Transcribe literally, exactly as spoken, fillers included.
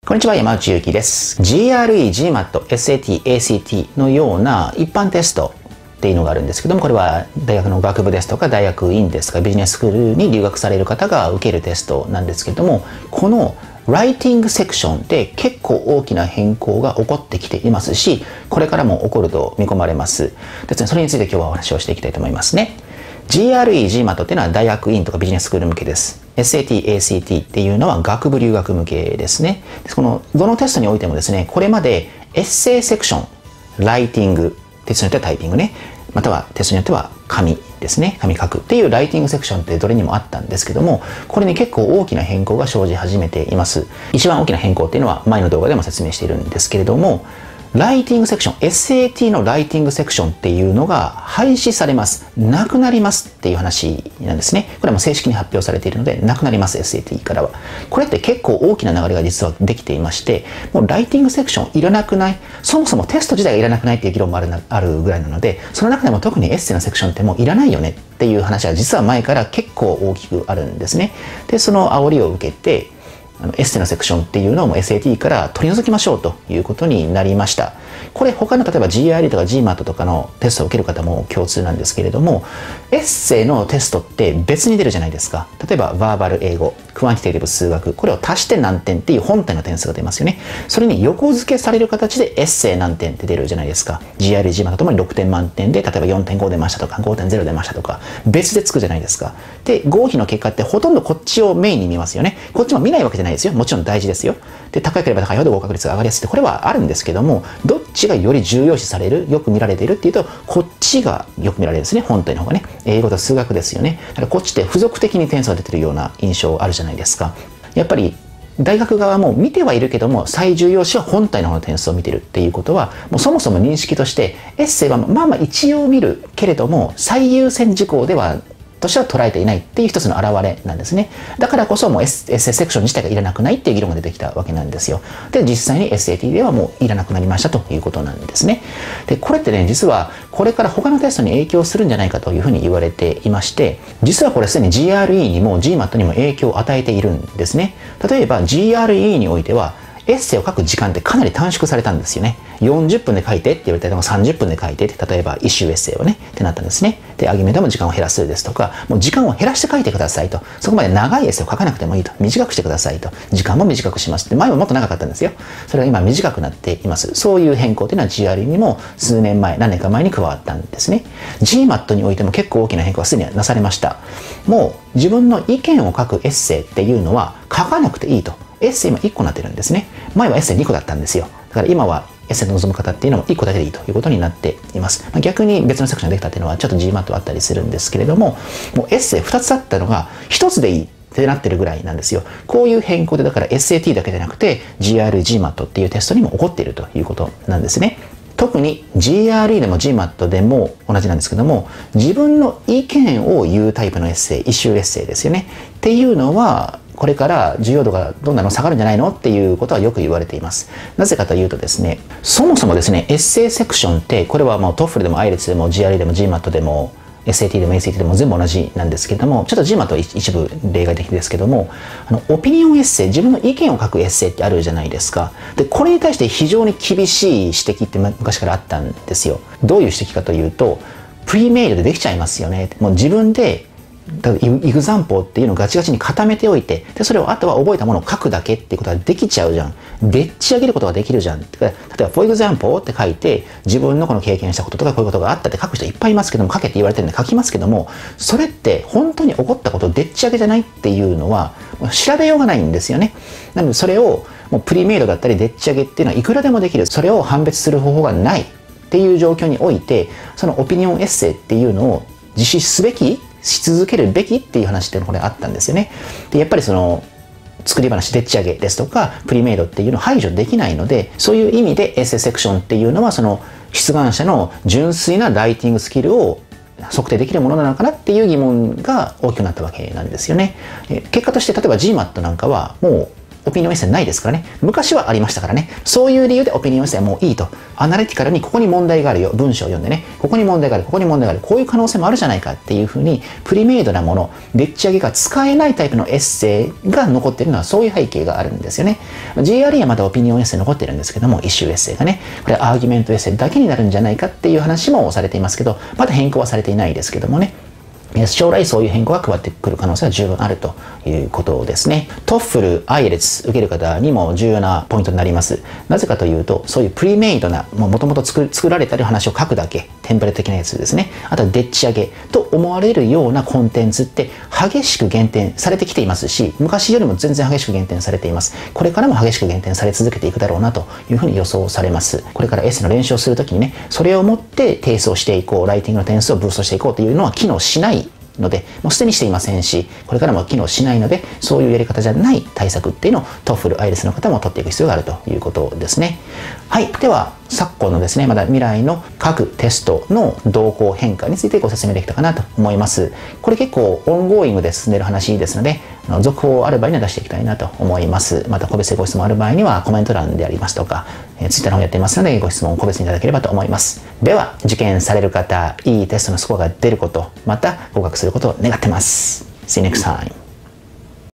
こんにちは、山内ゆきです。ジーアールイー、ジーマット、エスエーティー、エーシーティー のような一般テストっていうのがあるんですけども、これは大学の学部ですとか大学院ですとかビジネススクールに留学される方が受けるテストなんですけども、このライティングセクションで結構大きな変更が起こってきていますし、これからも起こると見込まれます。ですね、それについて今日はお話をしていきたいと思いますね。ジーアールイー、ジーマット っていうのは大学院とかビジネススクール向けです。エスエーティー、エーシーティー っていうのは学部留学向けですね。このどのテストにおいてもですね、これまでエッセイセクション、ライティング、テストによってはタイピングね、またはテストによっては紙ですね、紙書くっていうライティングセクションってどれにもあったんですけども、これに結構大きな変更が生じ始めています。一番大きな変更っていうのは前の動画でも説明しているんですけれども、ライティングセクション、エスエーティー のライティングセクションっていうのが廃止されます。なくなりますっていう話なんですね。これはもう正式に発表されているので、なくなります、エスエーティー からは。これって結構大きな流れが実はできていまして、もうライティングセクションいらなくない、そもそもテスト自体がいらなくないっていう議論もあるな、あるぐらいなので、その中でも特にエッセイのセクションってもういらないよねっていう話は実は前から結構大きくあるんですね。で、その煽りを受けて、エッセイのセクションっていうのをもう エスエーティー から取り除きましょうということになりました。これ他の例えば ジーアールイー とか ジーマット とかのテストを受ける方も共通なんですけれども、エッセイのテストって別に出るじゃないですか。例えばバーバル英語、クワンティテイティブ数学、これを足して何点っていう本体の点数が出ますよね。それに横付けされる形でエッセイ何点って出るじゃないですか。ジーアールイー、ジーマット ともにろくてん満点で、例えば よんてんご 出ましたとか ごてんゼロ 出ましたとか別でつくじゃないですか。で、合否の結果ってほとんどこっちをメインに見ますよね。こっちも見ないわけじゃないですよ。もちろん大事ですよ。で、高ければ高いほど合格率が上がりやすいってこれはあるんですけども、どっちがより重要視される、よく見られているっていうと、こっちがよく見られるんですね。本体の方がね。英語と数学ですよね。だからこっちって付属的に点数が出てるような印象あるじゃないですか。やっぱり大学側も見てはいるけども、最重要視は本体の方の点数を見てるっていうことは、もうそもそも認識としてエッセイはまあまあ一応見るけれども最優先事項ではとしては捉えていないっていう一つの表れなんですね。だからこそもう エスエーセクション自体がいらなくないっていう議論が出てきたわけなんですよ。で、実際に エスエーティー ではもういらなくなりましたということなんですね。で、これってね、実はこれから他のテストに影響するんじゃないかというふうに言われていまして、実はこれすでに ジーアールイー にも ジーマット にも影響を与えているんですね。例えば ジーアールイー においてはエッセイを書く時間ってかなり短縮されたんですよね。よんじゅっぷんで書いてって言われたらもうさんじゅっぷんで書いてって、例えば一周エッセイをねってなったんですね。で、アギュメントも時間を減らすですとか、もう時間を減らして書いてくださいと。そこまで長いエッセイを書かなくてもいいと。短くしてくださいと。時間も短くしますって。前はもっと長かったんですよ。それが今短くなっています。そういう変更というのは ジーアールイー にも数年前、何年か前に加わったんですね。ジーマット においても結構大きな変更がすでになされました。もう自分の意見を書くエッセイっていうのは書かなくていいと。エッセイ今いっこになってるんですね。前はエッセイにこだったんですよ。だから今はエッセイの望む方っていうのもいっこだけでいいということになっています。逆に別のセクションができたっていうのはちょっと ジーマット あったりするんですけれども、もうエッセイふたつあったのがひとつでいいってなってるぐらいなんですよ。こういう変更でだから エスエーティー だけじゃなくて ジーアールイー、ジーマット っていうテストにも起こっているということなんですね。特に ジーアールイー でも ジーマット でも同じなんですけども、自分の意見を言うタイプのエッセイ、一周エッセイですよねっていうのはこれから重要度がどんなの下がるんじゃないのっていうことはよく言われています。なぜかというとですね、そもそもですね、エッセイセクションってこれはもう トフル でも アイレツ でも ジーアールイー でも ジーマット でも エスエーティー でも エーシーティー でも全部同じなんですけれども、ちょっと ジーマット は一部例外的ですけども、あのオピニオンエッセイ、自分の意見を書くエッセイってあるじゃないですか。で、これに対して非常に厳しい指摘って昔からあったんですよ。どういう指摘かというと、プリメイドでできちゃいますよね。もう自分でイグザンポーっていうのをガチガチに固めておいて、でそれをあとは覚えたものを書くだけっていうことができちゃうじゃん。でっち上げることができるじゃん。例えば for example って書いて、自分のこの経験したこととかこういうことがあったって書く人いっぱいいますけども、書けって言われてるんで書きますけども、それって本当に起こったことでっち上げじゃないっていうのは調べようがないんですよね。なのでそれをもうプリメイドだったりでっち上げっていうのはいくらでもできる。それを判別する方法がないっていう状況において、そのオピニオンエッセイっていうのを実施すべきし続けるべきっていう話っていうのがこれあったんですよね。で、やっぱりその作り話でっち上げですとかプリメイドっていうのを排除できないので、そういう意味でエッセイセクションっていうのはその出願者の純粋なライティングスキルを測定できるものなのかなっていう疑問が大きくなったわけなんですよね。結果として例えば ジーマット なんかはもうオピニオンエッセイないですからね。昔はありましたからね。そういう理由でオピニオンエッセイはもういいと。アナリティカルにここに問題があるよ。文章を読んでね。ここに問題がある。ここに問題がある。こういう可能性もあるじゃないかっていうふうに、プリメイドなもの、でっち上げが使えないタイプのエッセイが残っているのはそういう背景があるんですよね。ジーアールイー はまだオピニオンエッセイ残ってるんですけども、イシューエッセイがね、これアーギュメントエッセイだけになるんじゃないかっていう話もされていますけど、まだ変更はされていないですけどもね。将来そういう変更が加わってくる可能性は十分あるということですね。トフル、アイエルツ受ける方にも重要なポイントになります。なぜかというと、そういうプリメイドな、もともと作られたり話を書くだけ、テンプレ的なやつですね。あとはでっち上げと思われるようなコンテンツって激しく減点されてきていますし、昔よりも全然激しく減点されています。これからも激しく減点され続けていくだろうなというふうに予想されます。これからエッセイの練習をするときにね、それをもって提出をしていこう、ライティングの点数をブーストしていこうというのは機能しないので、もうすでにしていませんし、これからも機能しないので、そういうやり方じゃない対策っていうのを トフル、アイエルツ の方も取っていく必要があるということですね。はい。では、昨今のですね、まだ未来の各テストの動向変化についてご説明できたかなと思います。これ結構オンゴーイングで進んでいる話ですので、続報ある場合には出していきたいなと思います。また個別でご質問ある場合にはコメント欄でありますとか、えー、Twitter の方やっていますのでご質問を個別にいただければと思います。では、受験される方、いいテストのスコアが出ること、また合格することを願ってます。See you next time.